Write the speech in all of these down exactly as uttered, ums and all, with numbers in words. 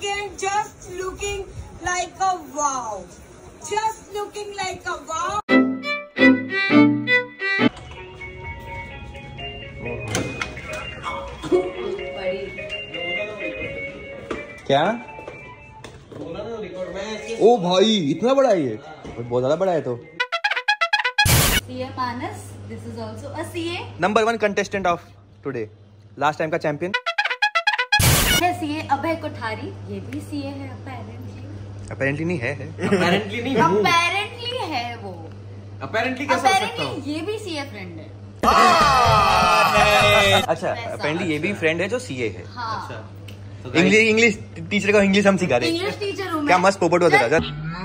weekend just looking like a wow. Just looking like a wow. क्या? ओ भाई इतना बड़ा है ये, बहुत ज्यादा बड़ा है। तो C A Manas, this is also a C A. Number one contestant of today, last time का चैंपियन है C A अभय कोठारी, ये भी C A है apparently. अपेरेंटली नहीं है, है। Apparently नहीं, apparently है वो। Apparently कैसे हो सकता हूँ? ये भी C A फ्रेंड है। अच्छा, अपेरेंटली ये भी फ्रेंड है जो सीए है। हाँ। अच्छा। इंग्लिश इंग्लिश टीचर का इंग्लिश हम सिखा रहे हैं। इंग्लिश टीचर हूँ मैं। क्या मस्त पोपट होता है।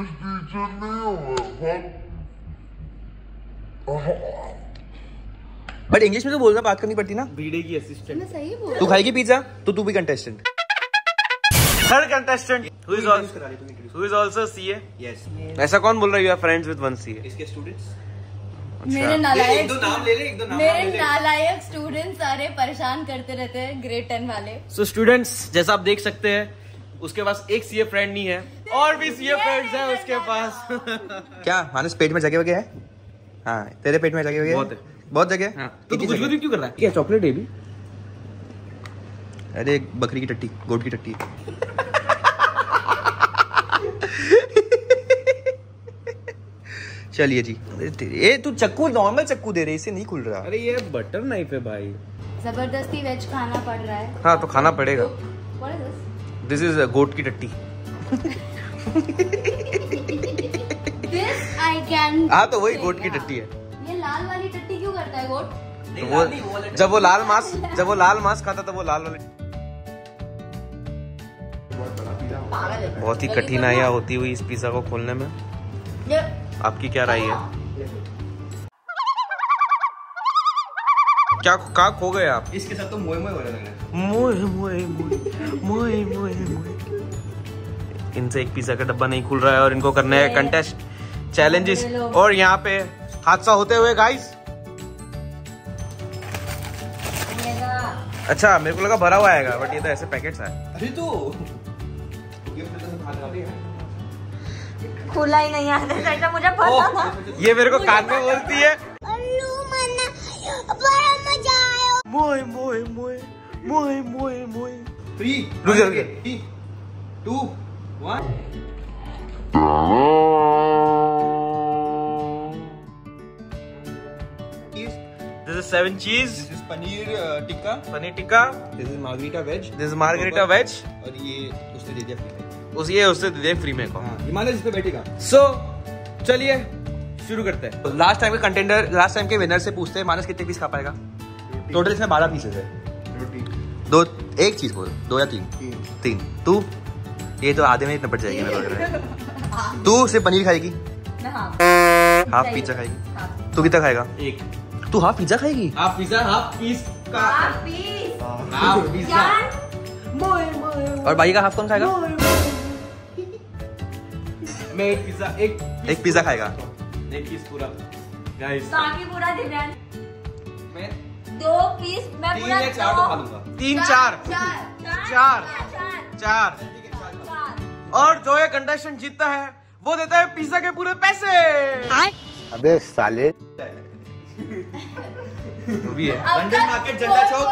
बट इंग्लिश में तो बोलना, बात करनी पड़ती ना। बीडे की असिस्टेंट। मैं सही बोल। तू खाएगी पिज्जा तो तू भी contestant. Third contestant who is also who is also CA. Yes. ऐसा कौन बोल रहा है you are friends with one CA? इसके स्टूडेंट्स। मेरे नालायक एक दो नाम ले ले, एक दो नाम मेरे ले ले। नालायक स्टूडेंट्स सारे परेशान करते रहते हैं ग्रेड टेन वाले। सो स्टूडेंट्स, जैसा आप देख सकते हैं उसके पास एक सीए फ्रेंड नहीं है, और भी सीए फ्रेंड्स हैं उसके पास। क्या मानस पेट में जगह वगैरह है? हाँ, तेरे पेट में जगह वगैरह बहुत है, बहुत जगह। हाँ। तो तू कुछ भी क्यों कर रहा है? क्या चॉकलेट है भी? अरे एक बकरी की टट्टी, गोट की टट्टी। चलिए जी। ये तू चक्कू नॉर्मल चक्कू दे रही, इससे नहीं खुल रहा। अरे ये बटर नाइफ है भाई। जबरदस्ती वेज खाना पड़ रहा है। हाँ तो खाना पड़ेगा। What is this? This is goat की टट्टी। This I can. हाँ तो वही गोट की टट्टी है। ये लाल वाली टट्टी क्यों करता है गोट? तो वो जब वो लाल मांस जब वो लाल मांस खाता था, वो लाल वाले। बहुत ही कठिनाइयाँ होती हुई इस पिज्जा को खोलने में। ये आपकी क्या राय है? क्या क्या खो गए आप? इसके साथ तो मोए मोए हो रहा है। मोए मोए मोए मोए मोए मोए। इनसे एक पिज्जा का डब्बा नहीं खुल रहा है और इनको करना है कंटेस्ट चैलेंजेस, और यहाँ पे हादसा होते हुए गाइस। अच्छा मेरे को लगा भरा हुआ आएगा, बट ये तो ऐसे पैकेट्स है। अरे तो खुला ही नहीं आता था, मुझे पता था। ये मेरे को कान में बोलती है मोए मोए मोए मोए मोए मोए। थ्री रुक जा, two one. This is seven cheese. This is paneer tikka. Paneer tikka. This is margarita veg। This is margarita veg। और ये उसने दे दिया फ्री में। उस ये उससे दे फ्री में को। हाँ, हिमालय जिस पे बैठेगा। सो चलिए शुरू करते हैं। लास्ट टाइम के कंटेंडर, लास्ट टाइम के विनर से पूछते हैं मानस कितने पीस खा पाएगा। टोटल इसमें बारह पीसेस है। रोटी दो, एक चीज बोल, दो या तीन? तीन। तीन। तू ये तो आधे में ही निपट जाएगी मेरे लग रहा है। तू सिर्फ पनीर खाएगी, हाफ पिज्जा खाएगी। तू कितना खाएगा? एक। तू हाफ पिज्जा खाएगी? हाफ पिज्जा, हाफ पीस का हाफ पीस। Half pizza. और भाई का हाफ कौन खाएगा? मैं एक पिज्जा एक एक पिज्जा खाएगा। एक पीस पूरा गाइस। बाकी पूरा दिव्यांश। मैं दो पीस मैं तीन पूरा या चार तो खा लूंगा। तीन चार चार चार चार चार। चार। और जो ये कंटेस्टेंट जीतता है वो देता है पिज्जा के पूरे पैसे। अबे साले। वो भी है। लंदन मार्केट जंडा चौक।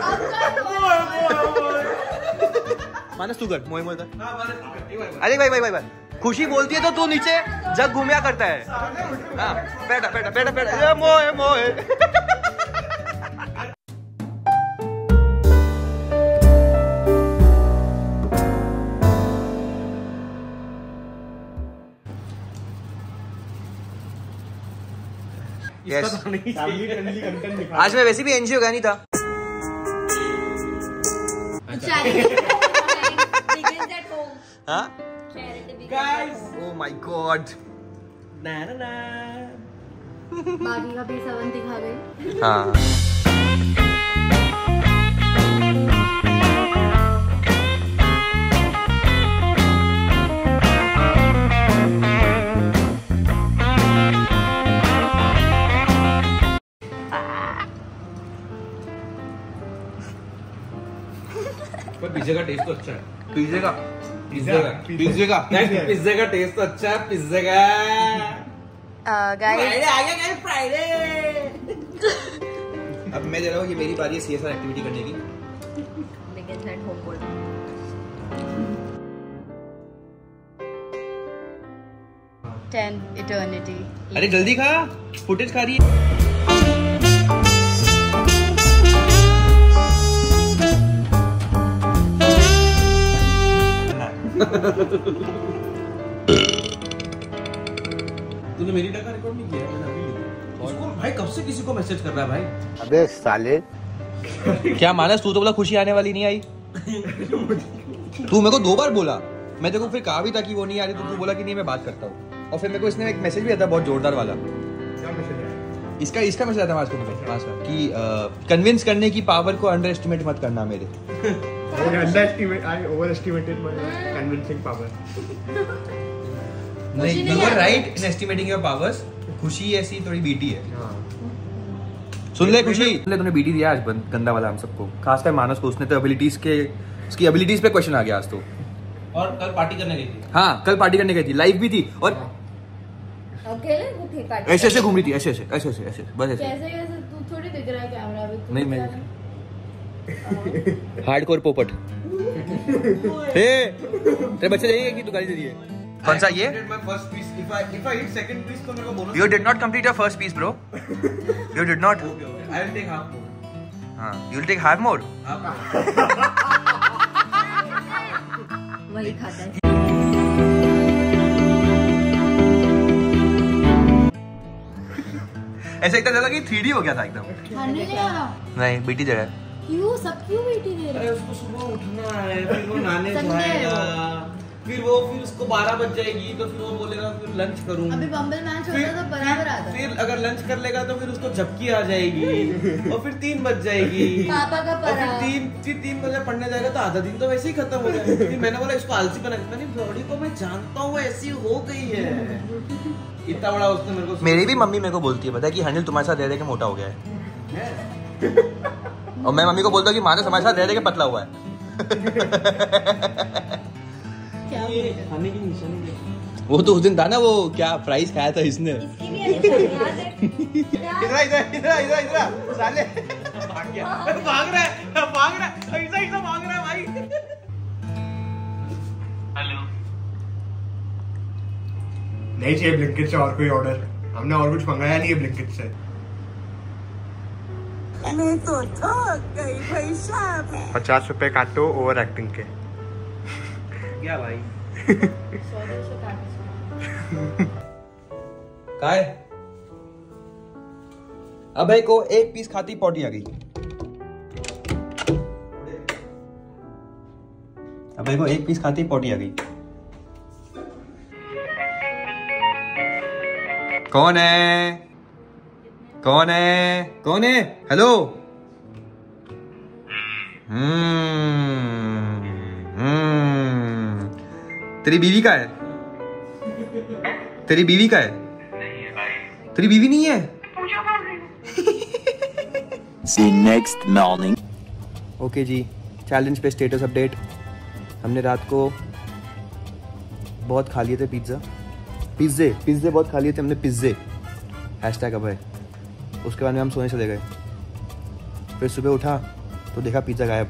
मानस तू कर, मोए मोए कर। अरे भाई भाई भाई भाई खुशी बोलती है तो तू नीचे जग घूमया करता है। हाँ, बैठा बैठा बैठा बैठा मोए मोए। Yes. आज मैं वैसे भी एनजीओ गया नहीं था। हाँ? Oh my God. बाकी का पीस अवंती खा गई। हाँ। पर पिज्जे का टेस्ट तो अच्छा है। पिज्जे का पिज्जे का पिज्जे का पिज्जे का टेस्ट तो अच्छा है। पिज्जे का गाइस आ गया गाइस फ्राइडे। अब मैं दे रहा हूँ कि मेरी बारी है सीएसआर एक्टिविटी करने की। begins at homework. ten eternity. अरे जल्दी खा, फुटेज खा रही है। तूने मेरी डका रिकॉर्ड नहीं किया? मैंने अभी लिखा। उसको भाई कब से किसी को मैसेज कर रहा है भाई? अबे साले। क्या मानस, तू तो बोला खुशी आने वाली नहीं आई। तू मेरे को दो बार बोला, मैं तेरे को फिर कहा भी था कि वो नहीं आ रही, तो तू बोला कि नहीं मैं बात करता हूँ। और फिर मेरे को इसने एक मैसेज भी आता बहुत जोरदार वाला। इसका इसका मैसेज आता है कि कन्विंस करने की पावर को अंडर एस्टिमेट मत करना मेरे। Underestimate, I overestimated my convincing power. नहीं, you were right in estimating your powers. खुशी ऐसी थोड़ी बीटी है। सुन ले खुशी, ले तूने बीटी दिया आज गंदा वाला हम सबको, खासकर मानस को। उसने तो एबिलिटीज के, उसकी एबिलिटीज पे क्वेश्चन आ गया आज तो। और कल पार्टी करने गई थी। हाँ, कल पार्टी करने गई थी, लाइव भी थी। और अकेले वो थे पार्टी। ऐसे ऐसे घूम रही थी, ऐसे ऐसे ऐसे ऐसे ऐसे बस ऐसे। कैसे कैसे तू थोड़ी दिख रहा है कैमरा में। नहीं मैं हार्डकोर पोपट। हे तेरे बच्चे जाएंगे कि तू गाली दे रही है? कौन सा ये? You did not complete your first piece, bro. You did not. I will take half more. हाँ, you will take half more. वही खाता है। ऐसा एकदम लगा कि थ्री डी हो गया था एकदम। नहीं बेटी जगह। क्यों सब क्यों बेटी दे रहे? अरे उसको सुबह उठना है, फिर वो नहाने Sunday जाएगा, फिर वो फिर उसको बारह बज जाएगी, तो फिर वो बोलेगा फिर लंच करूँ। अभी बम्बल मैच फिर, होता तो बराबर आता। फिर अगर लंच कर लेगा तो फिर उसको झपकी आ जाएगी और फिर तीन बज जाएगी। पापा का और फिर परा। तीन फिर तीन बजे पढ़ने जाएगा तो आधा दिन तो वैसे ही खत्म हो जाएगा। फिर मैंने बोला इसको आलसी बना के, मैंने बॉडी को मैं जानता हूँ ऐसी हो गई है। इतना बड़ा उसने मेरे को। मेरी भी मम्मी मेरे को बोलती है, पता है कि हनील तुम्हारे साथ रह रह के मोटा हो गया है। और मैं मम्मी को बोलता हूँ कि मानस हमारे साथ रह रह के पतला हुआ है। क्या ये खाने की निशानी है। वो तो उस दिन था ना, वो क्या प्राइस खाया था इसने। इधर इधर इधर इधर इधर साले भाग गया, भाग रहा है, भाग रहा है, ऐसा ऐसा भाग रहा है भाई। हेलो, नहीं चाहिए ब्लिंकिट से और कोई ऑर्डर, हमने और कुछ मंगाया नहीं है ब्लिंकिट से। मैं तो थक गई भाई साहब। पचास रुपए काटो ओवर एक्टिंग के। क्या भाई? काय अभय को एक पीस खाती पॉटी आ गई। अभय को एक पीस खाती पॉटी आ गई। कौन है? कौन है? कौन है? हेलो। हम्म हम्म तेरी बीवी का है? तेरी बीवी का है? नहीं है भाई। तेरी बीवी नहीं है? See next morning. ओके जी, चैलेंज पे स्टेटस अपडेट। हमने रात को बहुत खा लिए थे पिज्ज़ा, पिज्जे पिज्जे बहुत खा लिए थे हमने, पिज्जे हैशटैग अभय। उसके बाद में हम सोने चले गए, फिर सुबह उठा तो देखा पिज्ज़ा गायब।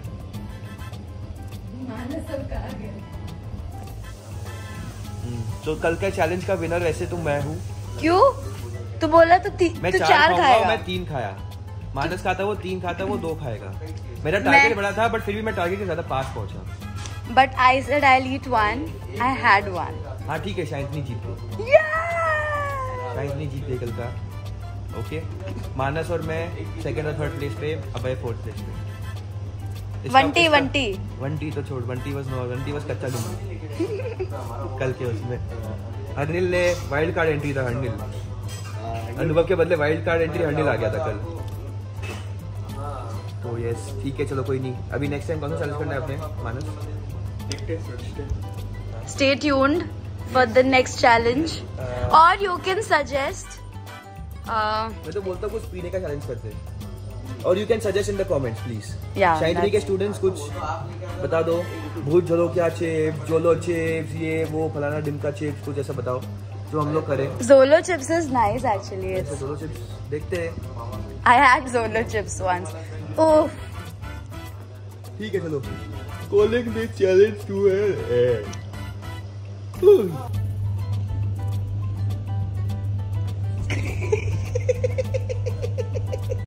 तो कल का चैलेंज का विनर वैसे तो मैं हूँ। क्यों? तू बोला तो ती, मैं तू चार, चार खाऊंगा, खाएगा। मैं तीन खाया। मानस खाता वो तीन खाता, वो दो खाएगा। मेरा टारगेट बड़ा था, बट फिर भी मैं टारगेट के ज्यादा पास पहुंचा। But I said I'll eat one. I had one. हाँ ठीक है, शायद नहीं जीत गई, शायद नहीं जीत गई कल का। ओके, मानस और मैं सेकंड और थर्ड प्लेस पे, अभय फोर्थ प्लेस पे। वंटी वंटी वंटी तो छोड़, Vanti was no, Vanti was कच्चा नींबू कल के उसमें। हरनिल ने वाइल्ड कार्ड एंट्री था, हरनिल अनुभव के बदले वाइल्ड कार्ड एंट्री हरनिल आ गया था कल। तो यस ठीक है, चलो कोई नहीं। अभी नेक्स्ट टाइम कौन सा चैलेंज करना है अपने मानस? Stay tuned for the next challenge. Or you can suggest. Uh, मैं तो बोलता हूँ कुछ पीने का चैलेंज करते हैं। और you can suggest in the comments please. Yeah, शायद के that's- स्टूडेंट्स कुछ बता दो, भूत झोलो क्या चिप्स, जोलो चिप्स, ये वो फलाना डिमका चिप्स, कुछ ऐसा बताओ जो हम लोग करें। Zolo chips is nice actually. ऐसे जोलो चिप्स देखते हैं। I had Zolo chips once. Oh, ठीक है चलो, कॉलिंग दिस चैलेंज टू है।